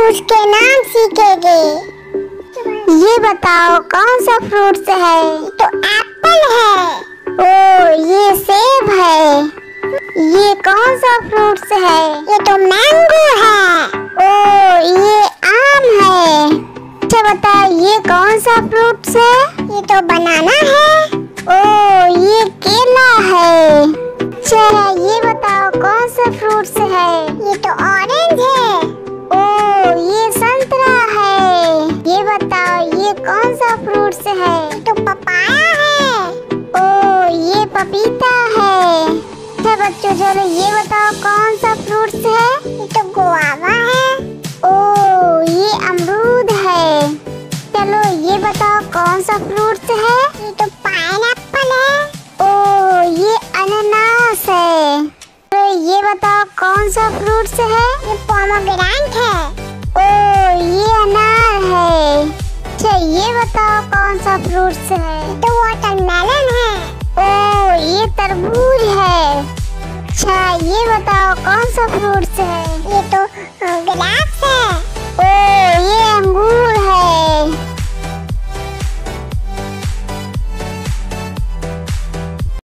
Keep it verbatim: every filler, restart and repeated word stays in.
उसके नाम सीखेंगे। ये बताओ कौन सा फ्रूट्स है? तो एप्पल है। ओ ये सेब है। ये कौन सा फ्रूट्स है? ये तो मैंगो है। ओ ये आम है। अच्छा बताओ ये कौन सा फ्रूट्स है? ये तो बनाना है। ओ ये केला है। अच्छा ये बताओ कौन सा फ्रूट्स है? ये तो ऑरेंज है। ओ ये संतरा है। ये बताओ ये कौन सा फ्रूट्स है? ये तो पपाया है। ओ ये पपीता है। अच्छा बच्चों चलो ये बताओ कौन सा फ्रूट्स है? ये तो गुआवा है। ओ ये अमरूद है। चलो ये बताओ कौन सा फ्रूट्स है? ये तो पाइनएप्पल है। ओ ये अनानास है। तो ये बताओ कौन सा फ्रूट्स है? ये पोमोग्रेनेट है। ओ ये अनार है। अच्छा ये बताओ कौन सा फ्रूट्स है? ये तो वाटरमेलन है। ओ ये तरबूज है। अच्छा ये बताओ कौन सा फ्रूट्स है? ये तो ग्रेप्स है।